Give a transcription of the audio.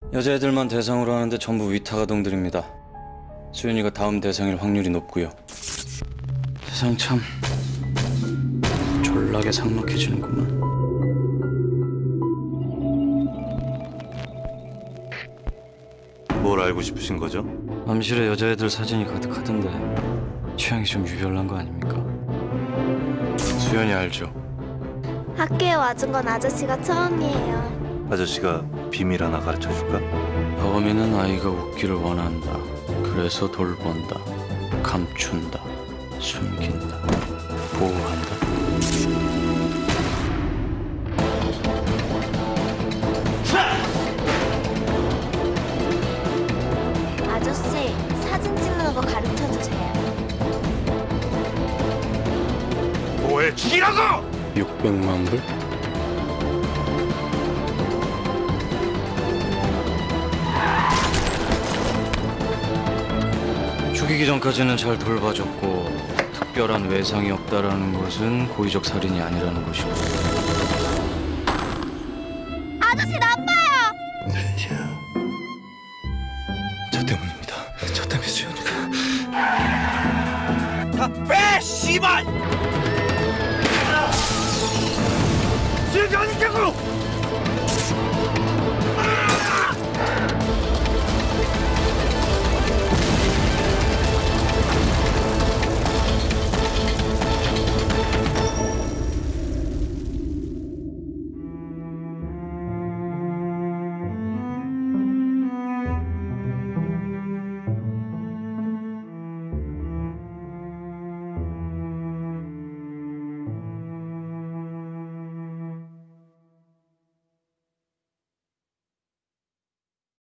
여자애들만 대상으로 하는데 전부 위탁아동들입니다. 수연이가 다음 대상일 확률이 높고요. 세상 참 졸라게 삭막해지는구만. 뭘 알고 싶으신 거죠? 암실에 여자애들 사진이 가득하던데 취향이 좀 유별난 거 아닙니까? 수연이 알죠? 학교에 와준 건 아저씨가 처음이에요. 아저씨가 비밀 하나 가르쳐줄까? 범인은 아이가 웃기를 원한다. 그래서 돌본다. 감춘다. 숨긴다. 보호한다. 아저씨, 사진 찍는 거 가르쳐주세요. 뭐해, 죽이라고! 600만 불? 죽이기 전까지는 잘 돌봐줬고 특별한 외상이 없다라는 것은 고의적 살인이 아니라는 것이고. 아저씨 나빠요! 저 때문입니다. 저 때문에 수연이가. 다 빼, 씨발! 수영이 어디 있냐고!